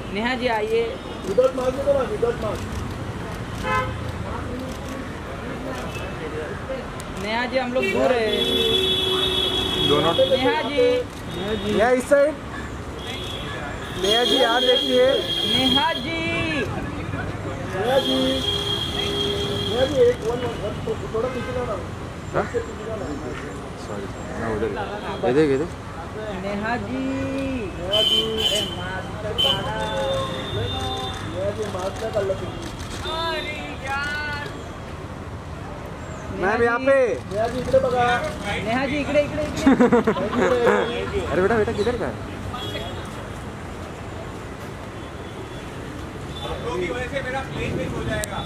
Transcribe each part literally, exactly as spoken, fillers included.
नेहा जी आइए। Without mask दो ना, विदाउट मास्क। नेहा जी हम लोग दूर है। दोनों नेहा जी, नेहा इस साइड, नेहा जी यहाँ देखिए। नेहा जी, नेहा जी, नेहा जी एक वन वन थोड़ा पीछे जाना। हाँ? सॉरी मैं उधर ये देख ये देख। नेहा जी, नेहा जी, अरे मास्क लगा। नेहा जी मास्क लगा लो। अरे यार मैम यहाँ पे। नेहा जी इकडे बघा। नेहा जी इकडे इकडे इकडे। अरे बेटा बेटा किधर का है? की वजह से मेरा प्लेन मिस हो जाएगा।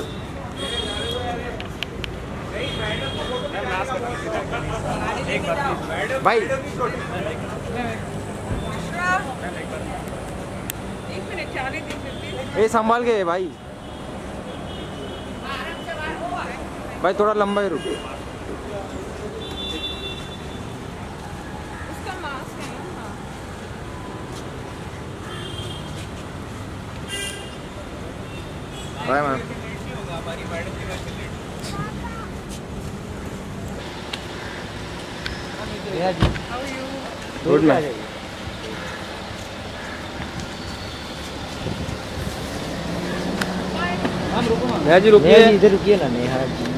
भाई ये संभाल के भाई भाई थोड़ा लंबा ही रुको। उसका मास्क है ना। Bye ma'am. Neha ji good ma'am. हम रुको। नेहा जी रुकिए। इधर रुकिए ना नेहा जी।